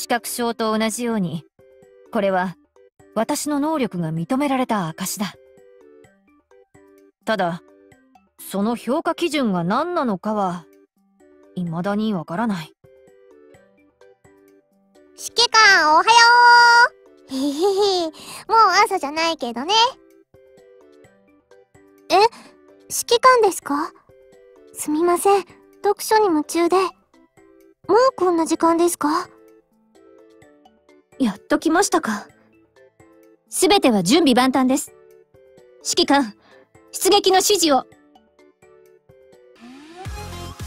企画書と同じように、これは私の能力が認められた証だ。ただ、その評価基準が何なのかは、未だにわからない。 指揮官、おはよう。へへへ、もう朝じゃないけどね。指揮官ですか？すみません、読書に夢中で。もうこんな時間ですか？ やっと来ましたか。すべては準備万端です。指揮官、出撃の指示を。